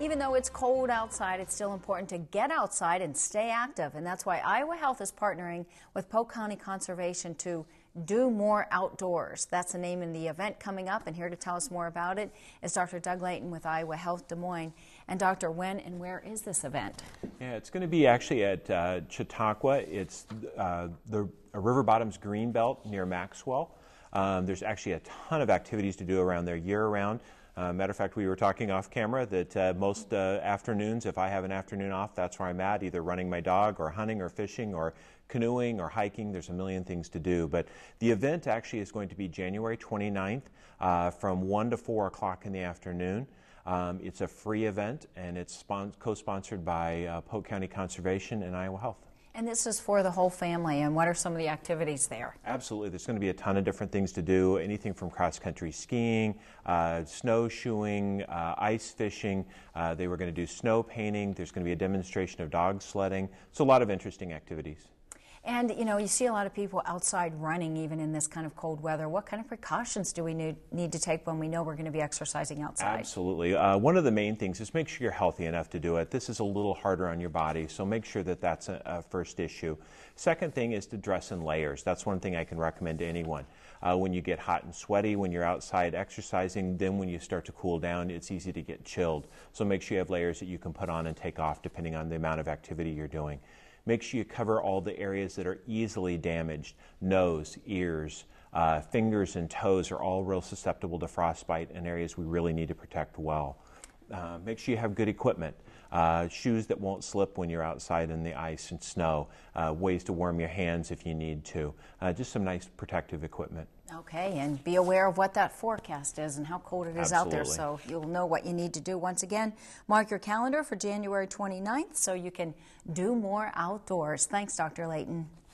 even though it's cold outside, it's still important to get outside and stay active. And that's why Iowa Health is partnering with Polk County Conservation to do more outdoors. That's the name of the event coming up. And here to tell us more about it is Dr. Doug Layton with Iowa Health Des Moines. And Doctor, when and where is this event? Yeah, it's going to be actually at Chautauqua. It's the River Bottoms Greenbelt near Maxwell. There's actually a ton of activities to do around there year-round. Matter of fact, we were talking off camera that most afternoons, if I have an afternoon off, that's where I'm at, either running my dog or hunting or fishing or canoeing or hiking. There's a million things to do. But the event actually is going to be January 29th from 1 to 4 o'clock in the afternoon. It's a free event, and it's co-sponsored by Polk County Conservation and Iowa Health. And this is for the whole family, and what are some of the activities there? Absolutely. There's going to be a ton of different things to do, anything from cross-country skiing, snowshoeing, ice fishing. They were going to do snow painting. There's going to be a demonstration of dog sledding. So a lot of interesting activities. And, you know, you see a lot of people outside running even in this kind of cold weather. What kind of precautions do we need to take when we know we're going to be exercising outside? Absolutely. One of the main things is make sure you're healthy enough to do it. This is a little harder on your body, so make sure that that's a first issue. Second thing is to dress in layers. That's one thing I can recommend to anyone. When you get hot and sweaty, when you're outside exercising, then when you start to cool down, it's easy to get chilled. So make sure you have layers that you can put on and take off depending on the amount of activity you're doing. Make sure you cover all the areas that are easily damaged. Nose, ears, fingers and toes are all real susceptible to frostbite and areas we really need to protect well. Make sure you have good equipment. Shoes that won't slip when you're outside in the ice and snow. Ways to warm your hands if you need to. Just some nice protective equipment. Okay, and be aware of what that forecast is and how cold it is out there, so you'll know what you need to do. Once again, mark your calendar for January 29th so you can do more outdoors. Thanks, Dr. Layton.